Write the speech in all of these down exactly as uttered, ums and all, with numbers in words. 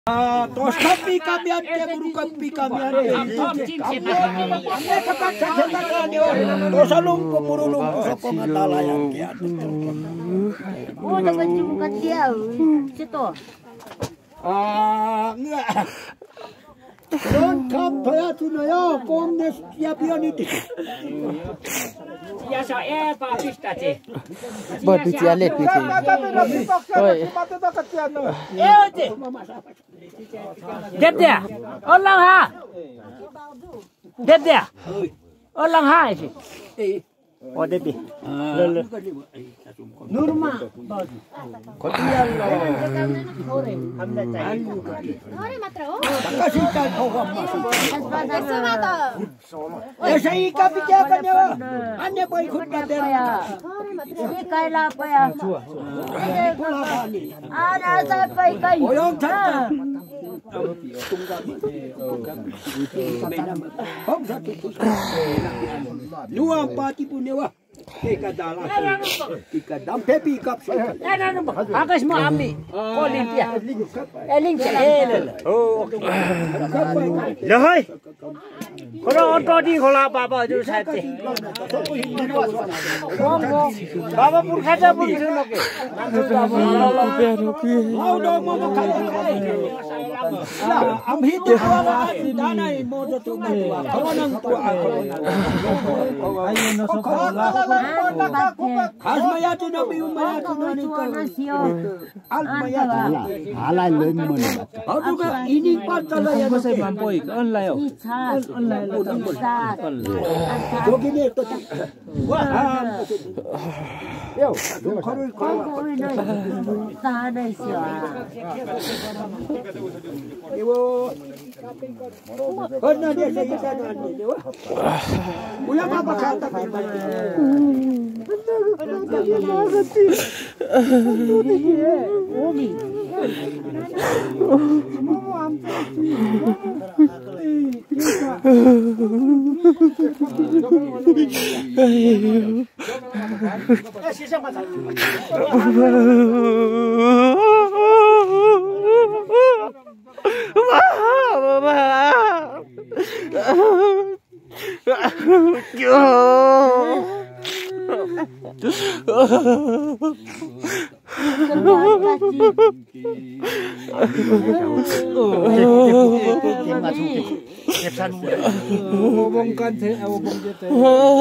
Ah, tos kapi kami ante guru kapi kami ante. Ante kapat kacetak kami orang. Tos alung pemurulung sokong atala yang kian. Oh, dapat juga dia. Situ. Ah, enggak. Don kap thaya tuna ya, kom nes ya biani ti. Ya sa e pa pista ti. Bot bi chia let bi ti. Oi. E o ti. Dep dia. Olang ha. Dep dia. Olang ha isi. Oh dep di. Lele. Nurma. Kotian lo. Ore. Hamda chai. Ore matra ho. Kasih kan kau masuk. Eso mata. Esa ika bicara kan ya. Ane boy khut kate ya. Ore matra. Ye kaila pa ya. Ana sa pai kai. Oyong thak. Không ra tu. Nuang pati punya wah. Eka dalam. Eka dam pepi kap. Akas mo ami. Olimpia. Eling ele. Oh. Lahoi. Kalau auto di khola baba ju saite. Baba pur khaja pur suno ke. Mau dong mau makan. Am hidup awak dana mo tu tua. Kalau nang tua aku. Ayo no sekolah. Khas maya tu nabi maya tu nani ko. Al maya tu. Halai leung mun. Aku kan ini patala ya Masai mampoi kan layo. Online. Jogi ni tu. Wah. Yo, kau kau. Sana siya. Iwo. Karena dia saya sana ni. Ulang apa kata kita? Ngomongkan teh, ngomong je teh.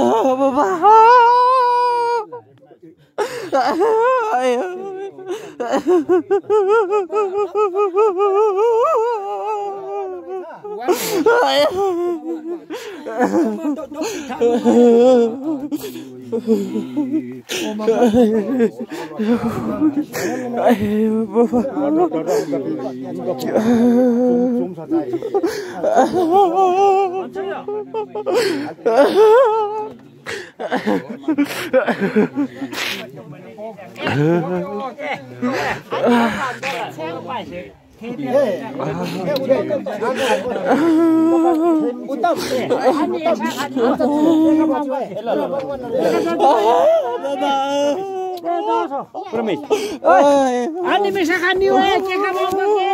Promis. Ani misalkan niu eh cek kamu pakai.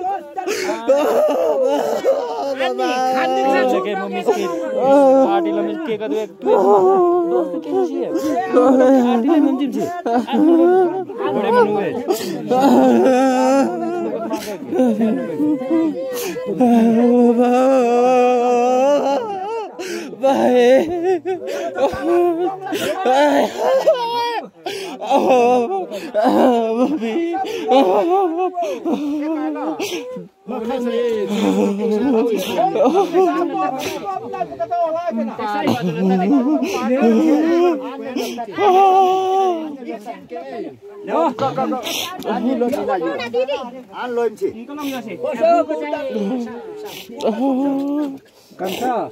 Ani kan bisa Lagi mau miskin. Adi lah miskin kado ek tu. Dos pequeño sih. Adi lah menjim sih. Boleh menunggu. Bye. Oh, baby. Kansa.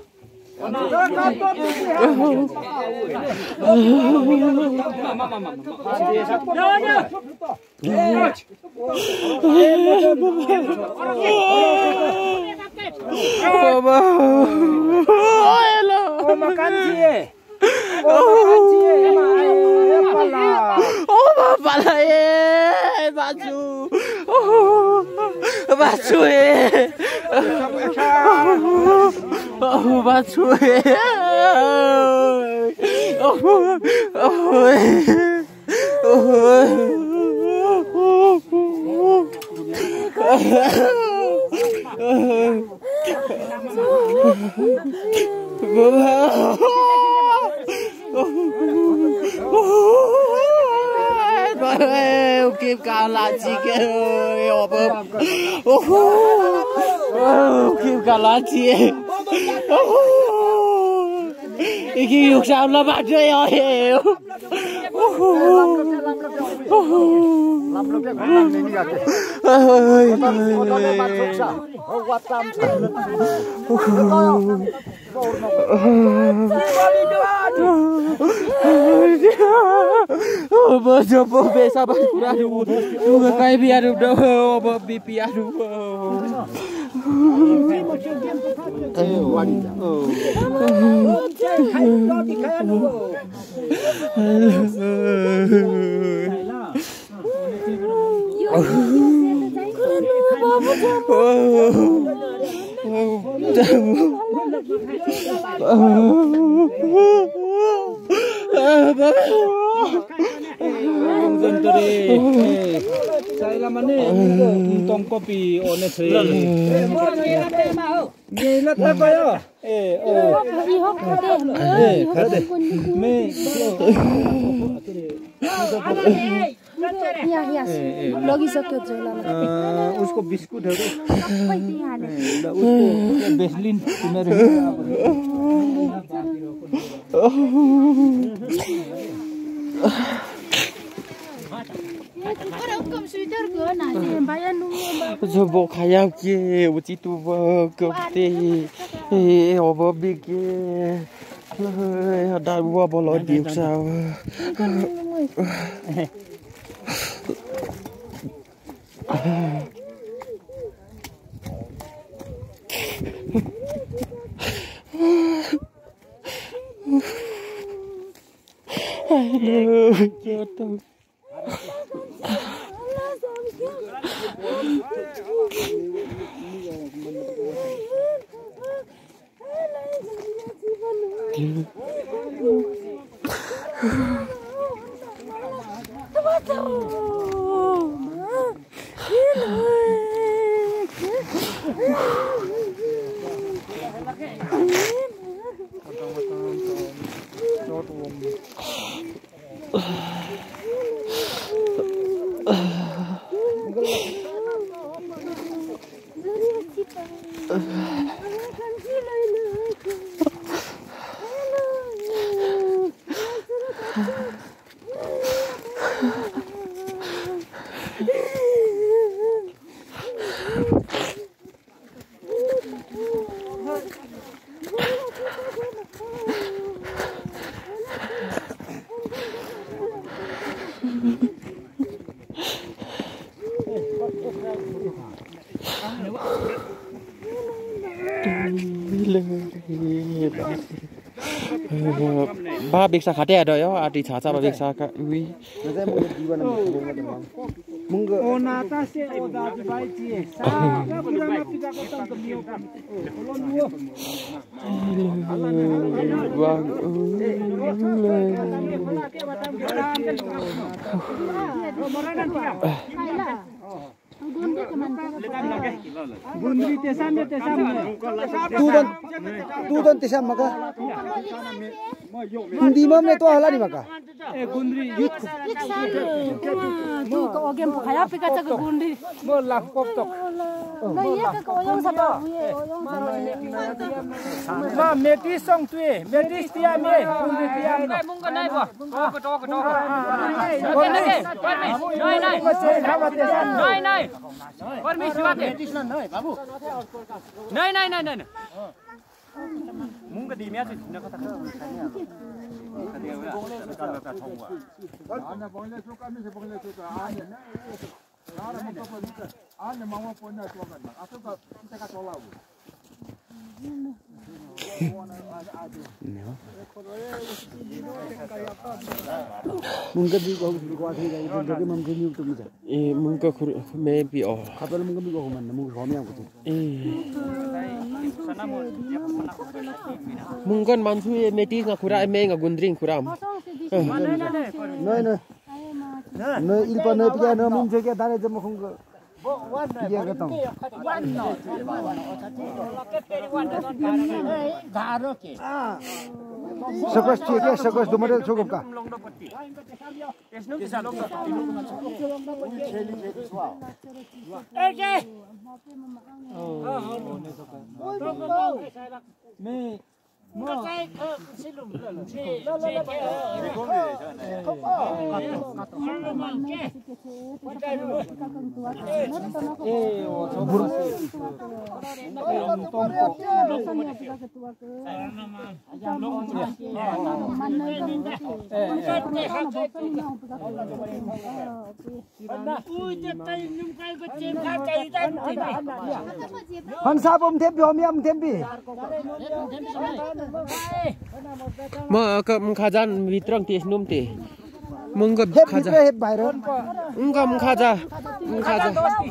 Oh makan sih. Oh makan sih. Pala. Oh pala eh baju. Oh Bà chui. Bà chui. Kim cao là gì kia ơi, bơm. Kim cao là gì? Cái dục sao là bắt chơi ơi. Bơ cho bơ về sao bạn ra đủ đủ cái bia đủ đâu bơ bị bia đủ dân teri, saya lama ni tong kopi one sri. Ni lah tak kaya. Eh, oh. Eh, kade. Me. Ya ya. Logi सक्यो जोला. उसको biscuit है। उसको Vaseline तुम्हारे। Giờ bộ khai áo kia, bộ chỉ tu vợ cướp tê, ở bờ biển kia, đã qua bỏ lỡ điểm sao? Hello, chết tôi. Ba big sa khate do yo ati cha cha ba big sa ka ui Munggo ona ta se oda di bai chi sa ga pura na pika ko tam to mio kam olon duo wa Gundri tesam ne tesam Tudan tudan tesam maka Hindi mam ne to hala ni maka e gundri yut tu ko ogem khaya pika cha ko gundi mo lak pop tok no ye ka ko oyong sa ba oyong sa ma meti song tue meti tia me gundri tia me mung ko nai bo ko to ko to ko nai nai nai nai nai Paramesh बात है बाबू नहीं नहीं नहीं नहीं मुंग का दीमिया से न कथा Mungkin di kau kuat ni, jadi mungkin ni tu bisa. Eh, mungkin kur, maybe oh. Kapal mungkin di kau mana, mungkin kau ni aku tu. Eh. Mungkin mansu ye metis na kura eme nga gundring kuram. No no. No ilpa no pia no mungkin juga dah ada mungkin kau. Dia kata. Sekolah ceknya sekolah dua model cukup kah? Hansa bom tempi, homiam tempi. Ma ke mengkajan vitrang tes num te. Mengke Hep kaja. hep hep bayar. Enggak mengkaja. Mengkaja.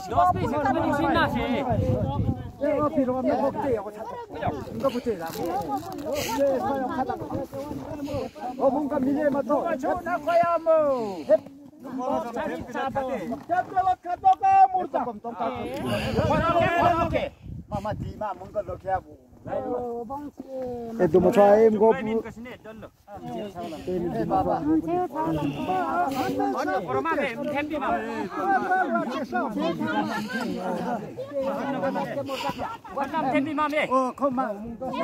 Oh mungkin milih matu. Mama di ma mungkin lo kia bu. Itu macam em go. Oh, kau mah.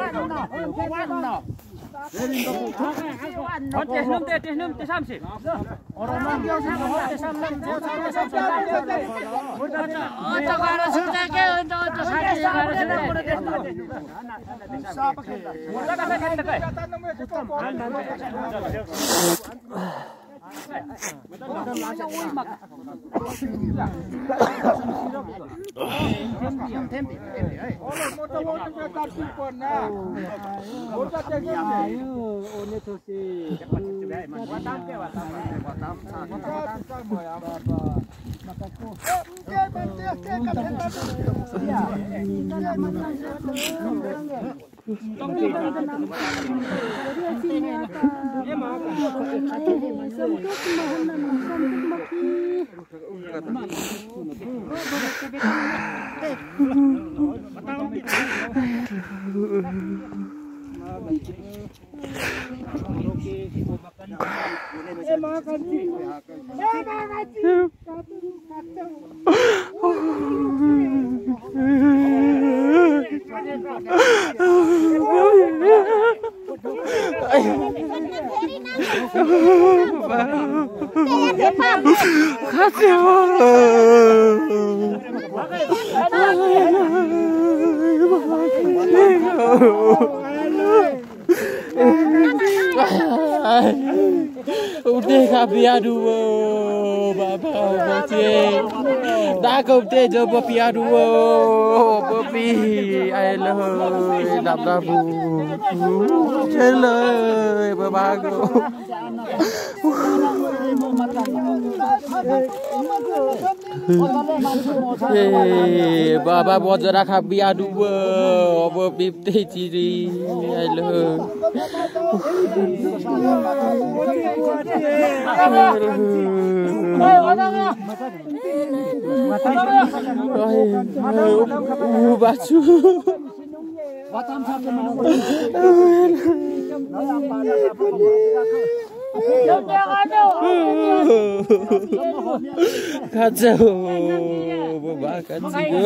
Udah kabia dua, bapa macam. Dah kau teh jawab kabia dua, babi. Ayolah, nak tahu. Celah, babago. Eh, bapa buat jara kabia dua, babi teh ciri. Ayolah. Baju. Kacau, bapak kacau.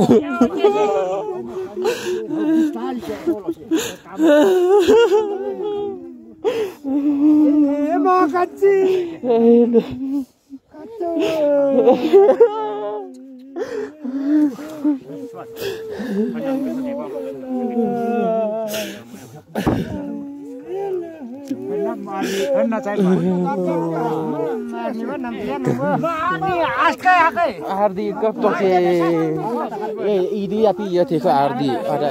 Emang kacau. Kacau. Henna cai. Ardi kap to ke e idi api ya the ko ardi ada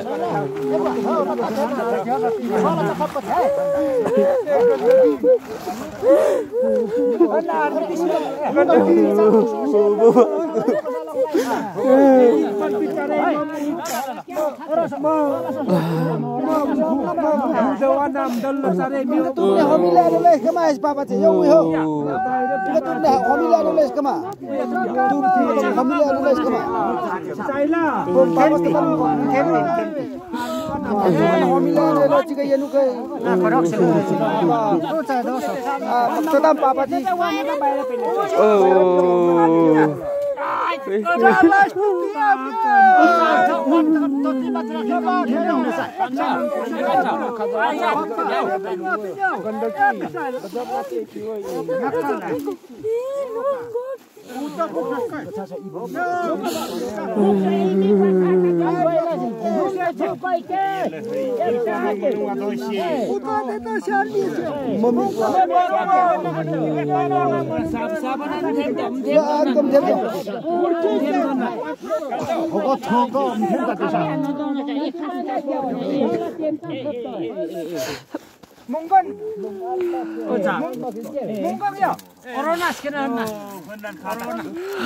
Monggon. Monggon이요. 코로나 시켜놨나? 코로나.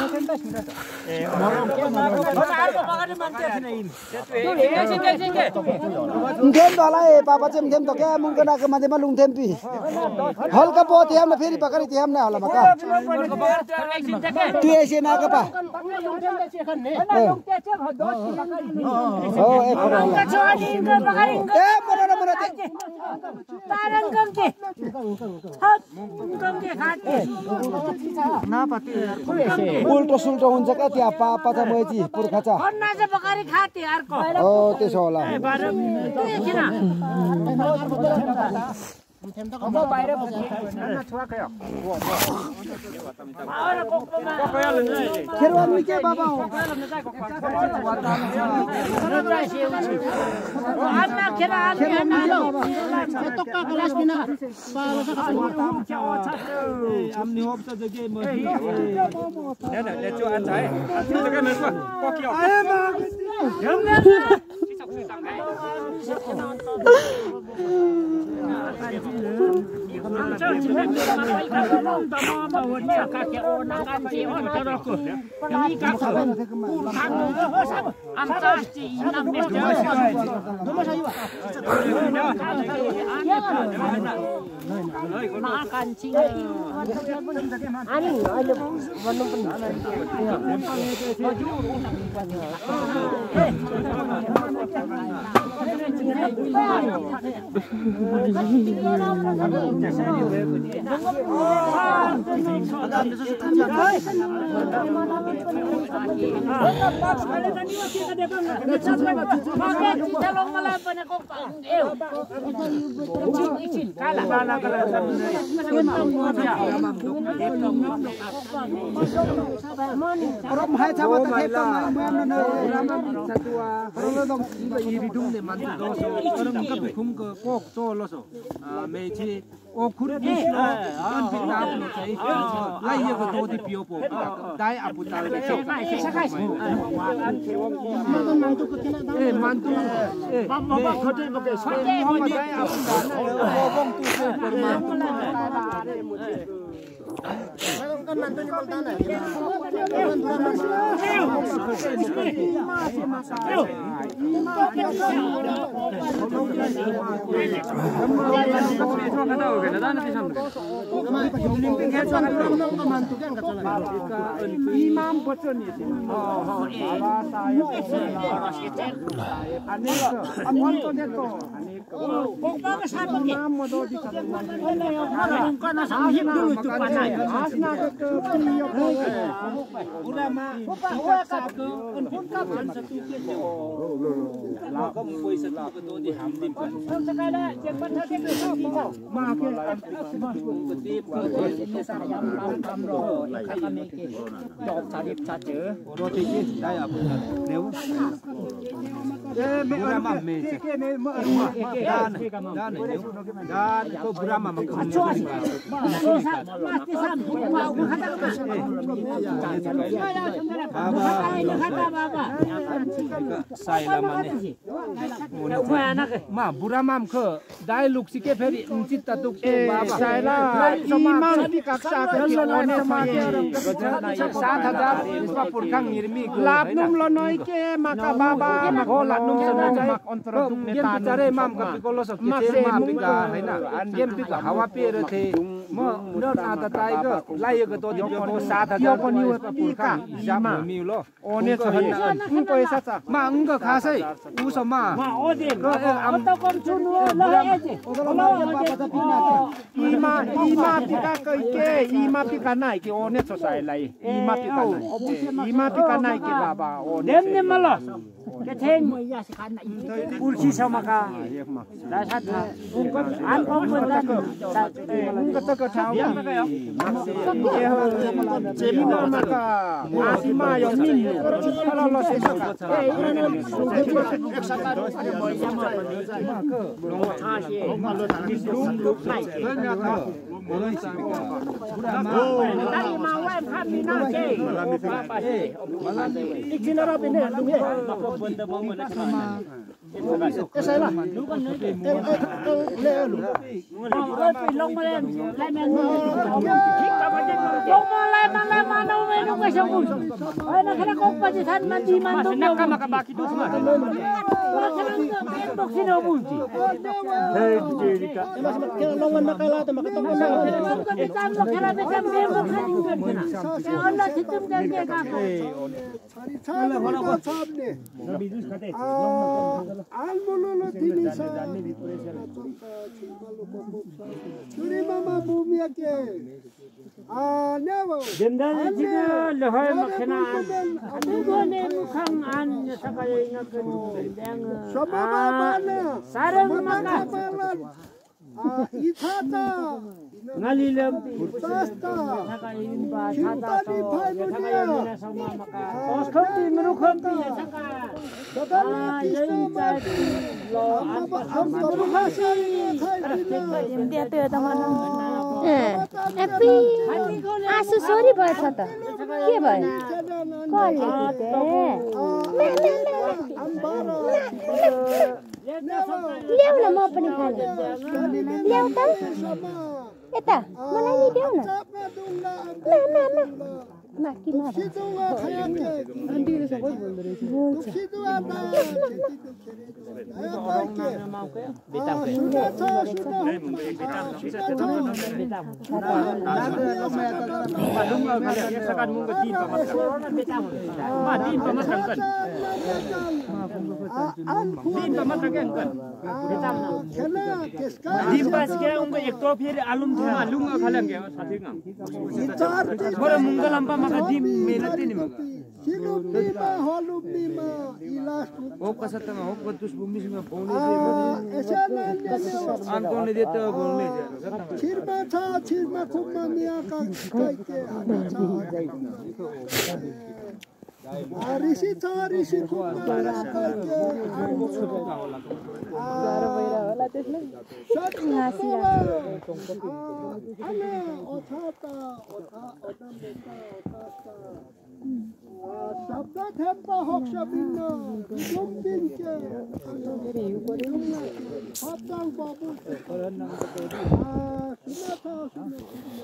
Thêm đó lại papa chem thêm đó cái mong cái nào cái mà thêm lung thêm pi. Hal ka po thêm na phiri pakari thêm na hala maka. Tu ऐसे ना का pa. Oh, eh kono. Eh mana na mana te. Parang gangke. Hat gangke khate. Na pati. उल्टो सुल्टो हुन्छ क्या त्यहाँ पापा त मैची पुर्खा छ Honna sa bakari khate arko. हो त्यसो होला खेरवानी के बाबा हो Anna kira anna lo. Tokka kelas bina. Amni hop sa jage mo. Ne ne le chu an chai. Jage me ko. Ko kyo. Ai ma. O kuri bisno kan pitap no chai lai ye ko dodi pio po dai apu tal le chai eh mantu eh baba khote boke sai mo dai apu dal o bong tu se por mantu kan mantu ni bolta na Imam bocor ni. Oh, baba saya. Anik, amun to deto. Pokpa ka sa pagi. Imam mo do di kana. Harung ka na sa hip dulu tu panai. Asna ke priyo ko. Ulama. Kita satu pun ka satu ke. La ko mo poi sa ko do di ham di pan. Sekala cek pan hati ke sa. Ma ke Kutip ko ini sa yam ram ram ro khai ka me ke job sa dip sa che roti ke dai apu. Leu. Burama meja. Dan, dan, dan, kau burama makan. Saya lama ni. Ma burama ke dialog sih ke feri uncit tatuk baba. Saya imam di kaksa kerjaan सात हजार इसमा पुरखang निर्मी lapnum lonoi ke maka baba हो लानum sama mak antara game बिचारे माम का Piccolo सब के माम पिका हैन गेम पिका हावा पेर थे म न नाता ताइको लाइको तो दियो सात हजार पनि पुरखang जामा मिलो ओने छ कुन पैसा छ मा अंग खासै उ सब मा मा ओदे अब त कम सुनु ल एजे इमा इमा पिका कै के इमा पिका नाइ के ओने छ साइलाई इमा पिका नाइ इमा पिका नाइ के बाबा ओ देम ने मल के थेन पुरसी समका दासा था आन कम बन्दा उनको त क ठाउँ के हो जेमिना मका आसिमा यो मिन ल ल से ए Almololo tinisa. Suri mama bumi ake. Ah, never. Jendan juga lehoy makna. Adugo ne mukhang an sakale ngaken dang. Sobaba bana. Sarang maka. Ah, ithata. Ngalilem Pasta. sakain ba thata so sakain na sama maka. Oskhoti merukhoti saka. Sadana kista. Lo Apa am tabhasi khaidina. Dia tu teman. Eh, tapi आसु sorry भएछ त के भयो कसले they ल्याउ न म पनि खाने ल्याउ त यता मलाई नि देऊ न न न न माकी मा एक तो फिर आलुम थे आलुम खालेंगे साथी का मोरे मुंगल लंबा मका दी मेहनत नहीं मका Silupima, holupima, ilas. हो कसत में हो बतुस भूमि में बोलने दे आंकों ने देते हो बोलने दे छिरमा था छिरमा खुमा मिया का काई के ऋषि था ऋषि खुमा मिया का के गाह्रो भइरा होला त्यसले हाँसिरा अने ओछाता ओछा ओछा बेटा ओछाता शब्द थेप्पा होक्ष बिन्न जुम्बिन के हप्ताङ बाबु सुना था सुना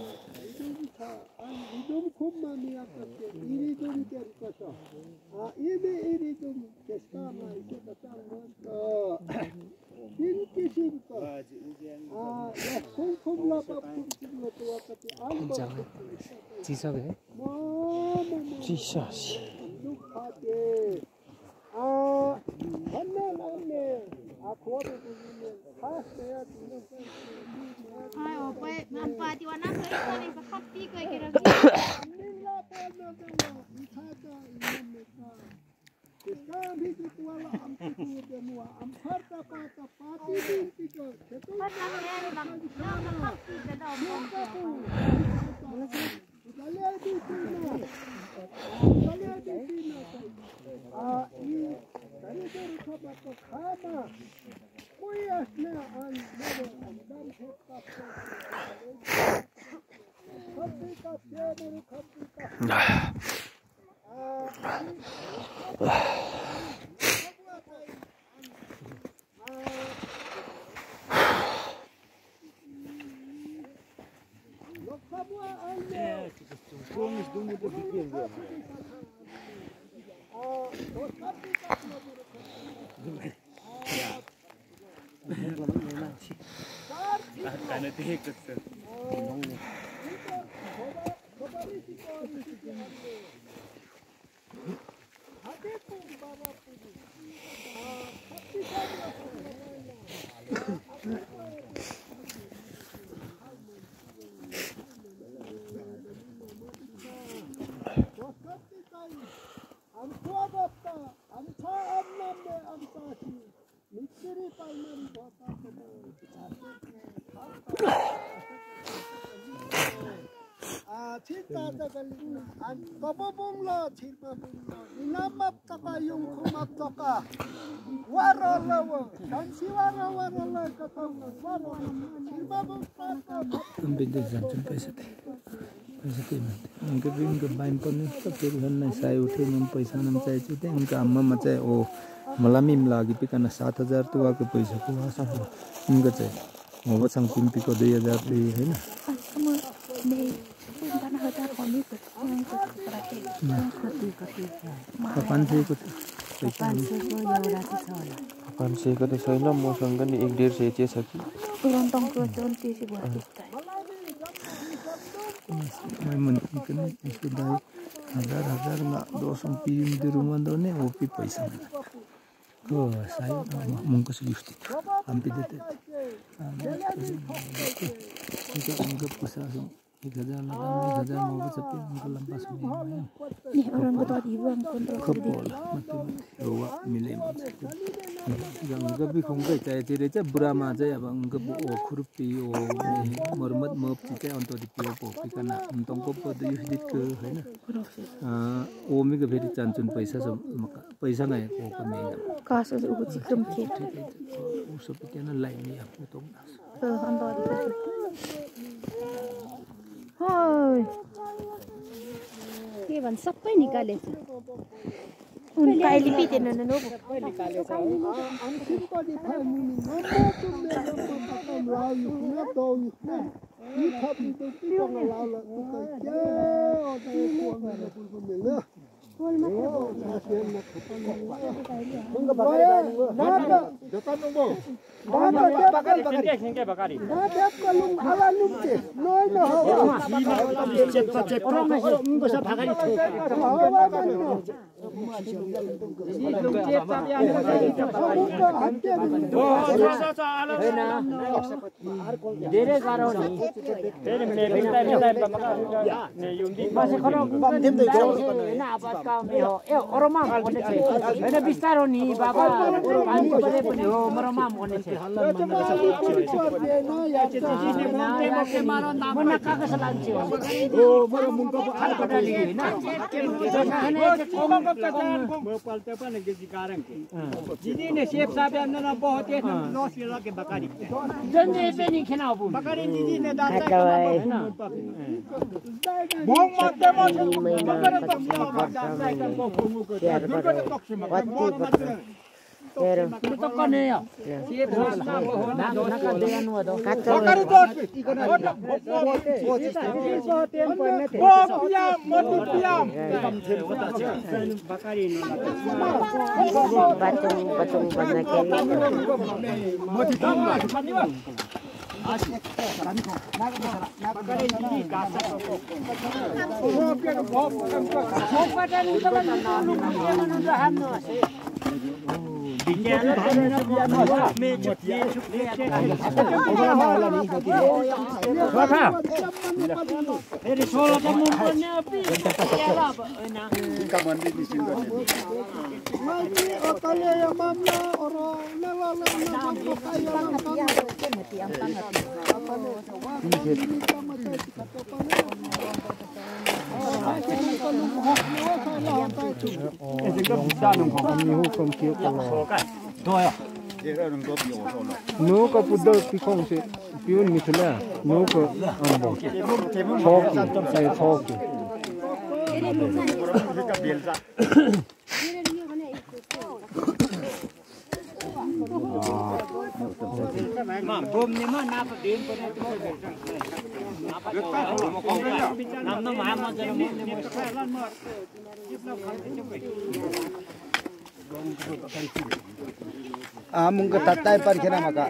इदुम खुब मानिया करके इरिदुम के कस आ इबे इरिदुम केस्का माइके बतांग तीन किसिम का आ यखुम खुमला पपुम सिलो तो कति आल चिसो है Jesus. Ai opai nampati wana koi koni khapti koi kira पैसा पैसा त्यही उनके भी उनके बाइन पर्ने सब फेरि झन् साय उठे मन पैसा नम चाहिए त्यही उनका आम्मामा चाहिँ ओ मलाई मिम लागि पिकन सात हजार तुवाको पैसाको आशा हो उनको चाहिँ हो सँग पिम्पीको दुई हजार दुई होइन पाँच सयको पाँच सयको त छैन मसँग नि एक डेढ सय चाहिँ छ कि हजार हजारमा दोसौँ पिम्दीहरू मंदोने ओपी पैसा हो साई मुंको से गिफ्ट हम भी देते इनका उनका पैसा एक हजार लगा एक हजार नौ बजे पे उनका लंबा समय nih orang betul ibu yang kontrol खपोल मतलब हुआ मिले मुझे उनका भी खुंगा चाहिए तेरे चा बुरा माँ चाहिए अब उनका वो खुरपी वो मरमत मप चाहिए उनको दिप्पियों पोपी करना उनको को पद यूज़ दिख है ना वो में कभी चांचुन पैसा सब पैसा नहीं वो कमेंगे kasus uji cikrem kit वो सब क्या ना लाइन में आपको तो eh ando di Hoi. के भन्छ सबै निकालेछ उनका लिपि दिनु न नो सबै निकालेछ धेरै गाह्रो नि धेरै मिले मिले मिले ने युन्दी बसे खरो हैन आपसका मे हो ए ओरमा भन्ने छ हैन बिस्तारो नि बाबा पानी बले पनि हो मरमा भन्ने छ मन कागज लान्छे हो मरो मुंको खाल पटाली हैन म पल्टे पनि गेजी कारण जिदी ने शेप साहब न बहुत है लॉस ये लगे बकारी जंजे पे नहीं खेना हो बकारी जिदी ने दाता हैन मोंग मत मत बकर तो दाता का फोमु को दुर्गा तो मत मत Pero itu kan ya. Siap sahaja. Nak nak dia nu ada. Bakar itu. Oh piam, mati piam. Bakar ini. Batung batung banyak kali. Mati tambah. Bakar ini kasar. Oh piam, oh. Bakar itu kan lu dia menuju hamno sih. Bicara dengan dia nak meja dia sudah. Apa? Dari Solo kamu punya api. Kamu di sini. Nô có bút đôi phi không sẽ phiếu như thế nào nô có ăn bò thóc sai thóc Mam, bom ni mana apa dia pada tu? Apa tu? Nam nam mam macam ni. Ah, mungkin tatai par kena maka.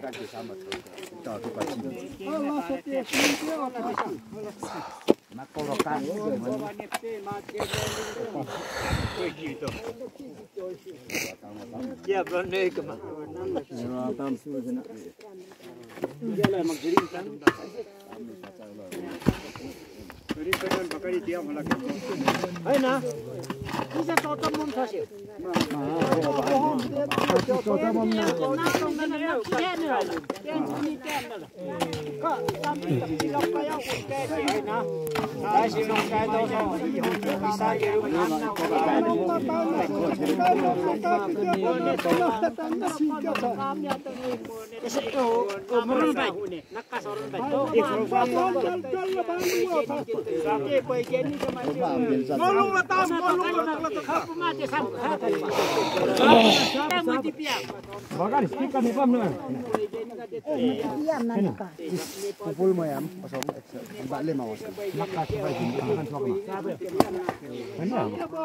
Ya, benar ke mak? Hai na, bisa total mum sahaja. Total mum na. Bakal stiker ni pam na. Kupul mo yan, pasok balik mo. Lakas ba din kan swak ni. Ano?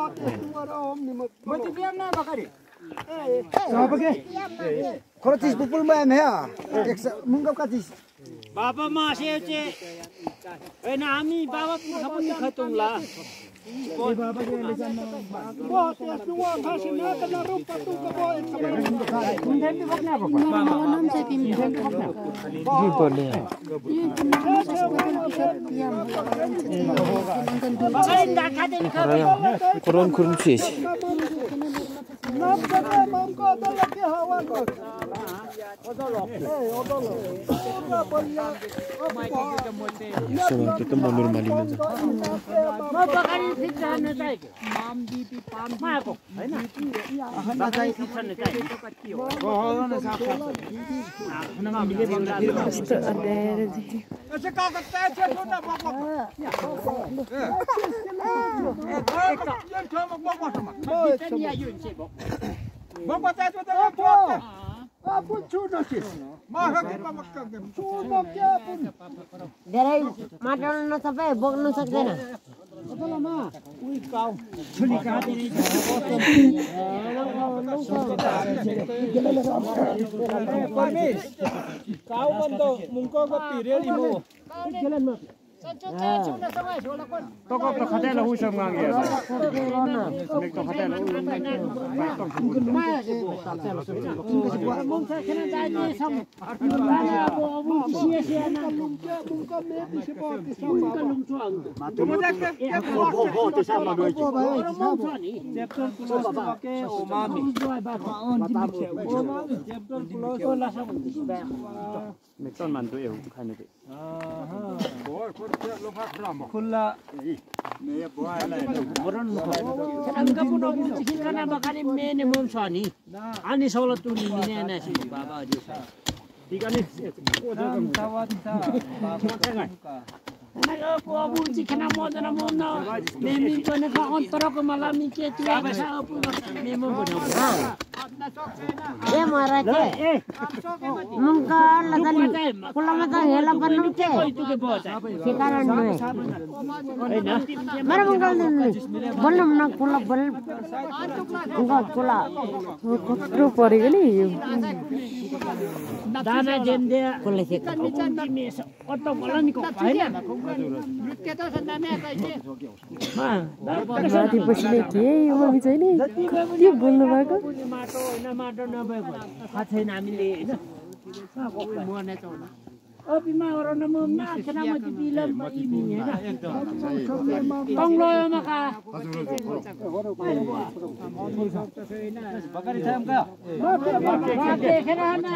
Mati biar na bakari. Apa ke? Kalau tis kupul mo yan ya. Munggap katis. Bapa masih je. Eh, nami bapa pun kapan ni khatung lah. Baba ke lesan mo. Bos, ya semua masih nak kena rupa tu ke boy. Mungkin di wakna apa? Nam saya pimpin. Di boleh. Bakari dah khatin khatin. Koron kurun sih. Nam kena mangko dalam ke hawa ko. Sebab kita mau normali mana? Mau bakari pizza na tay. Mam di pi pam ma ko. Hai na. Bakari pizza na tay. Oh, na sa ko. Na ma bile bang da. Basta ada di. Sa ka ka ta sa ko na bak bak. Eh. Eh, ka ka yan ka bak bak bak. Kita ni ayun si bok. Bak bak ta ta bak bak. Apun chudo si. Maha ki bak bak. Chudo kya apun. Dari madal na sampai bok na sakde na. Apa ma? Ui kau. Chuli ka de ni. Permis. Kau bando mungko ko tirel imo. Jalan mo. Toko to khate la hu sam ngang ya. Nek to khate la hu bai tong su. Mung sa kena dai sam. Bana bo bu sia sia na. Mungko me di se bo ti sa Mung ka lung chuang. Tumo dak ke bo bo ti sa ma doi. Mung chuang ni. Chapter plus ke o mami. Ba ba on di ke. O ma chapter plus ko la sam. Nek ton man tu eu khai ne. Aha. Boy ko ke lo phak ram. Khulla. Me boy la. Moron mo. Kanang ka puno mo chikin kana bakari mene mum chuang ni. Ani sola tu ni ne na si baba di sa. Tiga ni. Ko jo kam tawat sa. Baba tengah. Naga po abu chikin mo na mo na. Memi ko na ka on toro ko malami ke tu ya sa po. Memo mo na. Eh mara ke. Mungka lagali. Pula mata hela panam ke. Sikaran mo. Mara mungkal din. Balam na pula bal. Mungka pula. Kotro pari gani. Dana jende Pula sik. otto malani ko hai na. Nृत्य तो संदा में कैसे हां Berarti pesne ke यो बिचै नि के बोल्नु भएको माटो हैन माटो नभएको हात छैन हामीले हैन मर्ने चौना Opima orang nama na kenapa di bilang ini ya? Tongloy maka. Bakar itu apa? Bakar kerana.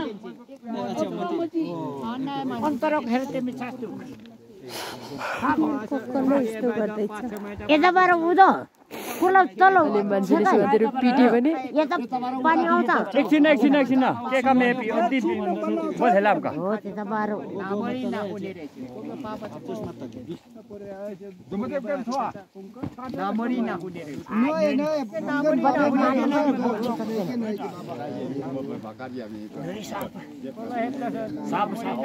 Antarok herte misatu. यता बार उदो कुला चलो मान्छेले सोधेर पिट्यो भने यता पानी आउँछ एकछिन एकछिन एकछिन के का मे अति बसेला का हो त्यता बार नामरी ना हुने साप साप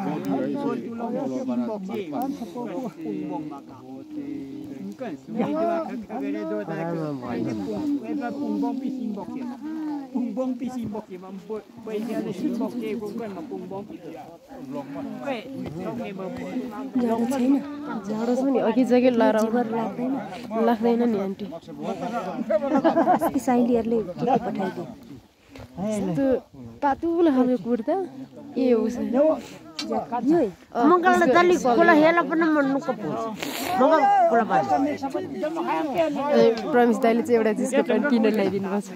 Pungbong pisimbok ya mampu, baiknya ada simbok je bukan pungbong pisimbok. Baik, long ni mampu. जाडो छैन जाडो छ नि अघि जगे लराउ लाग्दैन लाग्दैन नि आन्टी साइलीहरुले के पठाइदियो यस्तो पातुलो खालको कुर्ता ए उस मंगल दली कोला हेला पनि मन्नु कपु मंगल कोला बा प्रमिस दाइले चाहिँ एउटा जिसको प्यान्ट किनेर ल्याइदिनु भएको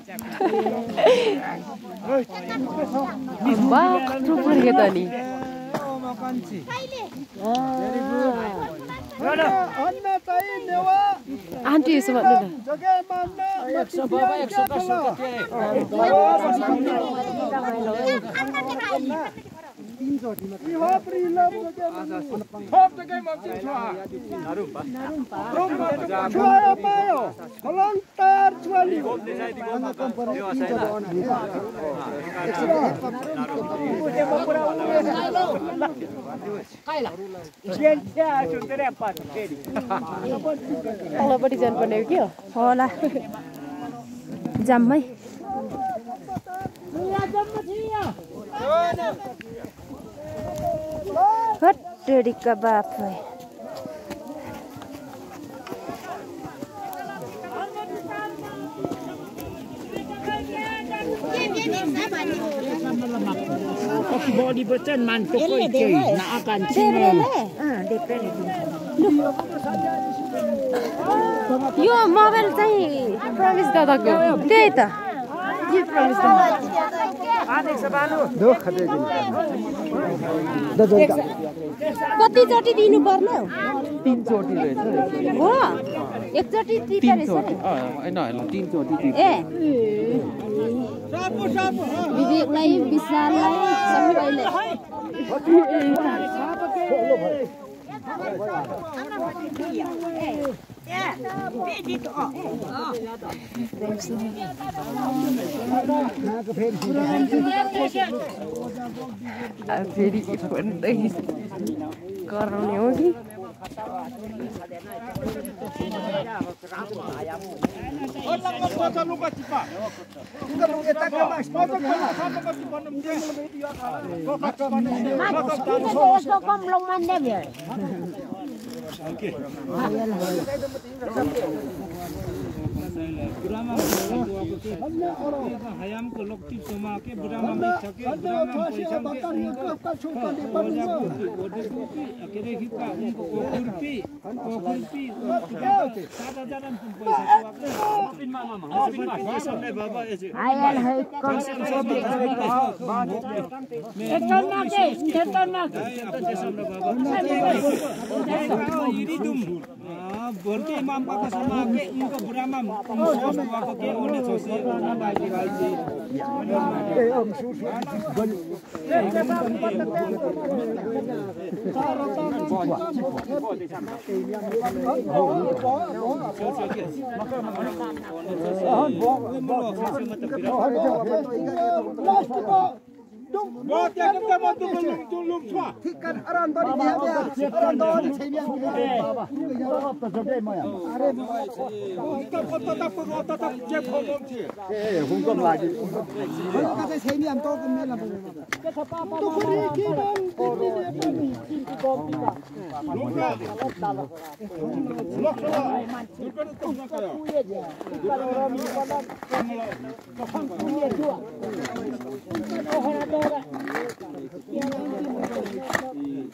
छ बा कस्तो पुर्के त नि आन्टी यसो भन्नु न तलपट्टि जानुपर्ने हो क्या होला जाममै हट्टेडी का बाप है Body percent mantuk kau itu, nak akan cina. यो मोबाइल चाहिँ प्रमिस दादाको त्यही त के प्रमिस दादा कति चोटि दिनु पर्ने तीन चोटि रहेछ हो एकचोटि तिते रहेछ नि हैन हैन तीन चोटि ए विवेकलाई विशाललाई सबैले फेरि भन्दै कराउने हो कि hayam ko lokti soma ke burama me thake burama paisa ke akere hika unko kurpi kurpi सात हजार पैसा पिन मामा पिन मामा सबले बाबा आयल है कम से कम एकटन नाके एकटन नाके सबले बाबा यदि तुम बोलते इमाम का समा के उनको बुरामा सोच हुआ को के ओने सोचे ना बाजी बाजी ए हम सुसु गल Buat yang kita mau tolong tolong semua. Tikan aran bari dia dia. Aran bari saya baba. Are kita foto tak foto tak cek ngomong sih. Eh, hukum lagi. Kalau kata saya ni am tahu kemana baba. Kita apa-apa. Tu kuri kita ini apa ni? Kita kita. Luka. Luka. Luka tu nak kaya. Kalau orang ni pada kamu kau punya dua. Orang ada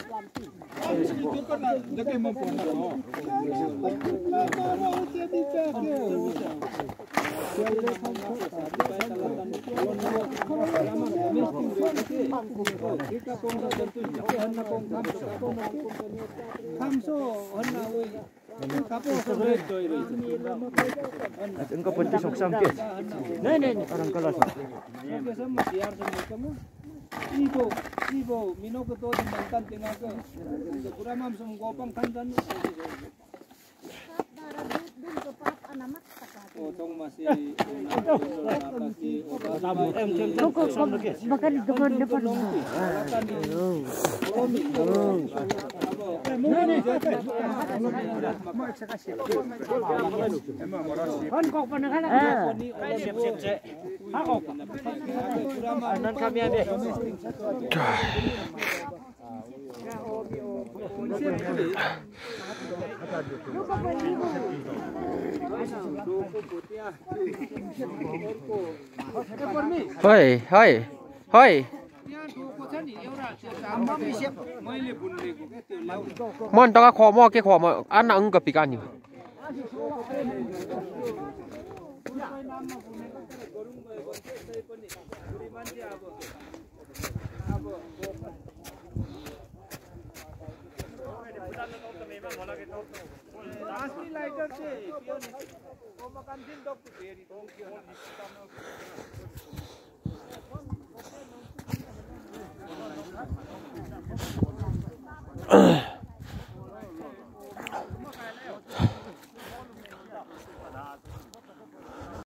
Engkau penting sok sampai. Nih nih nih orang kelas. Ibu, ibu, minum ketua di mantan tengah ke. Kurang mam semgopang kantan. Potong masih. Makan di depan depan. Kon kok penekan. Siap siap cek. Aku. Nan kami ambil. Hoi, hoi, hoi. Mon tao kho mo ke kho mo an ang ka pikan ni. Asli lighter se, pion. O makan din dok deri tong pion.